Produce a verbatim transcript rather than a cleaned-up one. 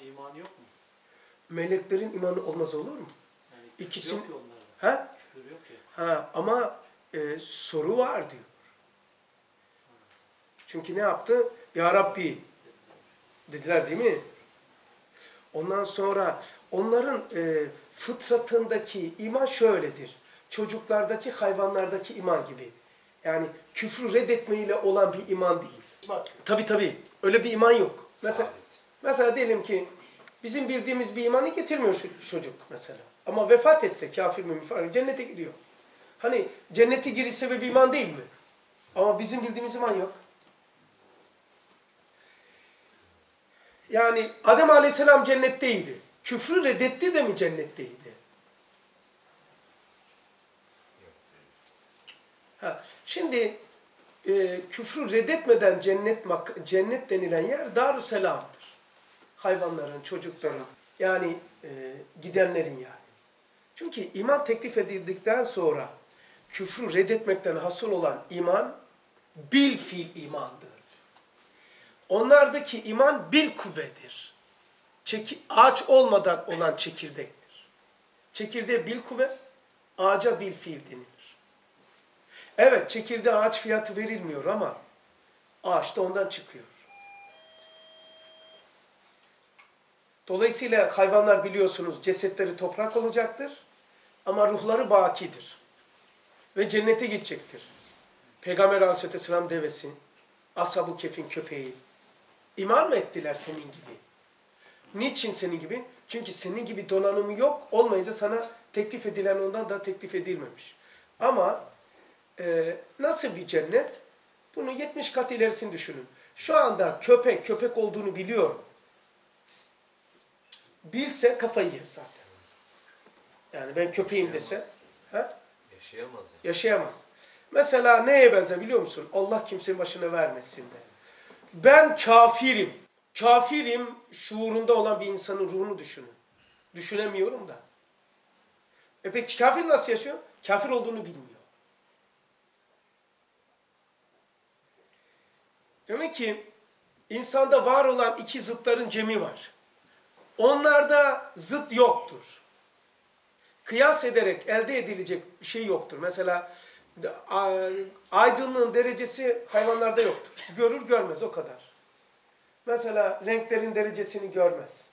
imanı yok mu? Meleklerin imanı olmaz olur mu? Yani küfür İkisinin... yok ki onlarda. Ha? Küfür yok ki. Ha, ama e, soru var diyor. Çünkü ne yaptı? Ya Rabbi dediler değil mi? Ondan sonra onların e, fıtratındaki iman şöyledir. Çocuklardaki, hayvanlardaki iman gibi. Yani küfrü reddetmeyle olan bir iman değil. Bak. Tabii tabii. Öyle bir iman yok. Mesela, Sabit. mesela diyelim ki bizim bildiğimiz bir imanı getirmiyor şu çocuk mesela. Ama vefat etse kafir mümin falan cennete gidiyor. Hani cennete giriş sebebi iman değil mi? Ama bizim bildiğimiz iman yok. Yani Adem Aleyhisselam cennetteydi. Küfrü reddetti de mi cennetteydi? Ha, şimdi e, küfrü reddetmeden cennet cennet denilen yer Darüsselam'dır. Hayvanların, çocukların, yani e, gidenlerin yani. Çünkü iman teklif edildikten sonra küfrü reddetmekten hasıl olan iman bil fiil imandır. Onlardaki iman bil kuvvedir. Çeki, ağaç olmadan olan çekirdektir. Çekirdeğe bil kuvve, ağaca bil fiil denilir. Evet, çekirdeğe ağaç fiyatı verilmiyor ama ağaç da ondan çıkıyor. Dolayısıyla hayvanlar biliyorsunuz cesetleri toprak olacaktır ama ruhları bakidir. Ve cennete gidecektir. Peygamber Aleyhisselam devesi, Ashab-ı Kehf'in köpeği. İman mı ettiler senin gibi? Niçin senin gibi? Çünkü senin gibi donanımı yok, olmayınca sana teklif edilen ondan da teklif edilmemiş. Ama e, nasıl bir cennet? Bunu yetmiş kat ilerisini düşünün. Şu anda köpek, köpek olduğunu biliyor. Bilse kafayı yer zaten. Yani ben köpeğim dese ha? Yaşayamaz yani. Yaşayamaz. Mesela neye benzer biliyor musun? Allah kimsenin başına vermesin de. Ben kafirim. Kafirim şuurunda olan bir insanın ruhunu düşünün. Düşünemiyorum da. E peki kafir nasıl yaşıyor? Kafir olduğunu bilmiyor. Demek ki insanda var olan iki zıtların cemi var. Onlarda zıt yoktur. Kıyas ederek elde edilecek bir şey yoktur. Mesela aydınlığın derecesi hayvanlarda yoktur. Görür görmez o kadar. Mesela renklerin derecesini görmez.